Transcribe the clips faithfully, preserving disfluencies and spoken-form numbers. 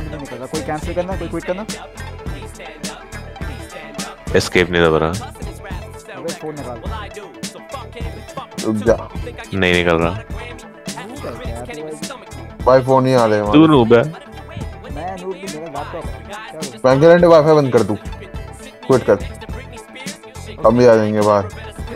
Sound नहीं निकल रहा। कोई कैंसिल करना, कोई क्विट करना। एस्केप नहीं दबा रहा। अबे फोन निकाल। रुक जा। नहीं निकल रहा। भाई फोन ही आ रहे हैं। तू नूब है। मैं नूब भी, मेरा लैपटॉप। बैंकलैंड वाईफाई बंद कर तू। क्विट कर। हम भी आ जाएंगे बाहर।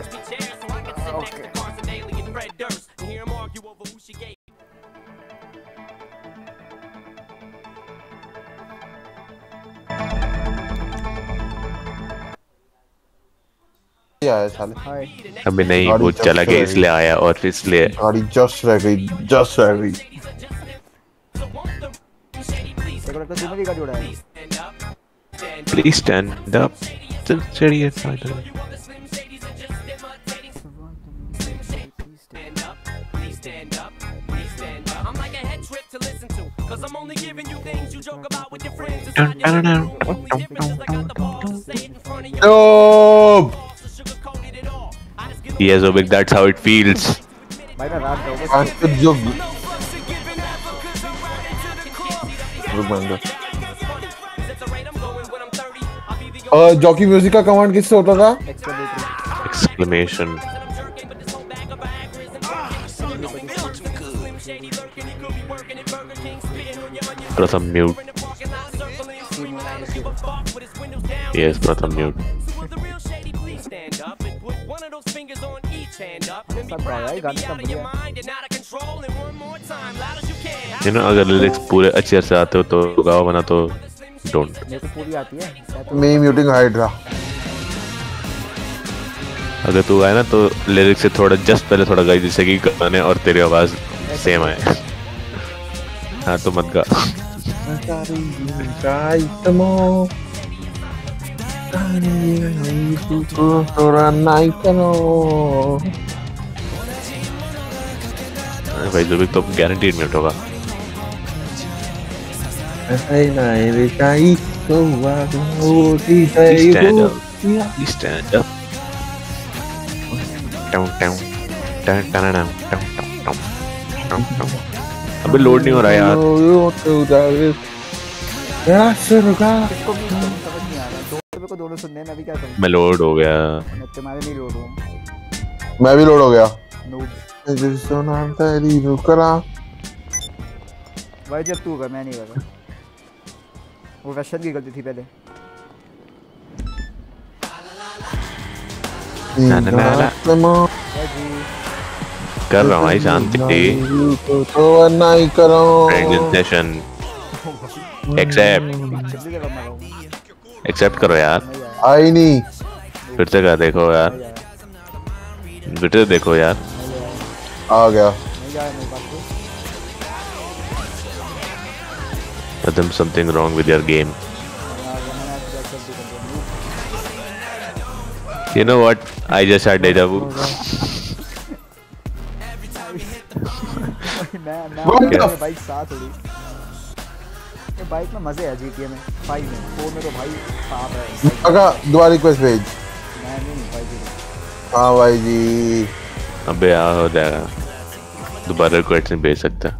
आया साले। अभी नहीं, वो चला गया इसलिए आया और इसलिए गाड़ी जस्ट रह गई, जस्ट रह गई। Please stand up. चल चढ़िए final. Nope. Yes, Obik, that's how it feels. भाई मैं रात को आज तो जो रुक बंद। अ जॉकी म्यूजिक का कमांड किससे होता था? Exclamation. Pratham mute. Yes, Pratham mute. You know, अगर लिरिक्स पूरे अच्छे से आते हो तो गाओ, वरना तो डोंट। मेरे को पूरी आती है। मैं म्यूटिंग हाइड्रा। अगर तू गाए ना तो लिरिक्स से थोड़ा जस्ट पहले थोड़ा गाई, जिससे कि गाने और तेरी आवाज सेम आए। हाँ तो मत गा। भाई जो भी तो गारंटीड म्यूट होगा। Stand up. Stand up. Down, down, down, down, down, down, down, down, down. अबे लोड नहीं हो रहा यार। को दोनों सुनने में अभी क्या करूं? मैं लोड हो गया। मैं तुम्हारे नहीं लोड हूं। मैं भी लोड हो गया। नूब। जिसको नाम तेरी रुकरा। भाई जब तू कर, मैं नहीं कर रहा। वो रशन की गलती थी पहले। ना ना ना ना। कर रहा हूँ भाई, शांति। तो नहीं करो। Presentation. Accept. Accept करो यार। आई नहीं। फिर से कर देखो यार। फिर से देखो यार। आ गया। There's something wrong with your game. You know what? I just had deja vu. मैं मैं बाइक साथ हो रही। ये बाइक में मजे है जीटीए में, फाइव में, फोर में तो भाई साफ है। अगर दोबारा रिक्वेस्ट भेज। मैं नहीं भाई जी। हाँ भाई जी। अबे आ हो जाएगा। दोबारा रिक्वेस्ट नहीं भेज सकता।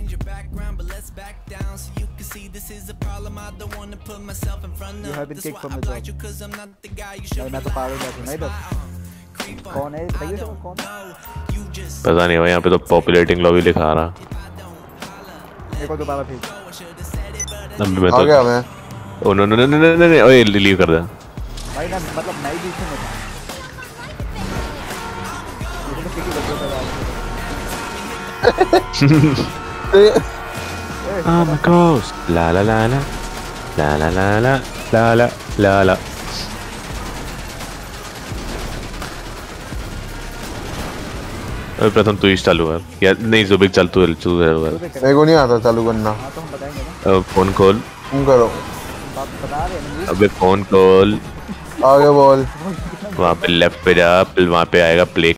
You have been kicked from the job. मैं तो पागल बैठा नहीं बस। कौन है भाई? ये कौन है? पता नहीं भाई, यहाँ पे तो पॉपुलेटिंग लॉबी लिखा रहा। मेरे को दोबारा भेज। अब मैं तो आ गया मैं। Oh no no no no no no, ओए लीव कर दे भाई ना, मतलब मैं ही बीच में था। मुझे तो किसी बच्चे का I'm a ghost. La la la la. La la la la. La la la la. अबे प्रथम तू ही चालू कर यार। नहीं ज़ुबिक चल तू तू है यार। मेरे को नहीं आता चालू करना। हाँ तो हम बताएंगे ना। अब फोन खोल। तुम करो। बात बता रहे हैं। अबे फोन खोल। आगे बोल। वहाँ पे लेफ्ट पे जा, फिर वहाँ पे आएगा प्ले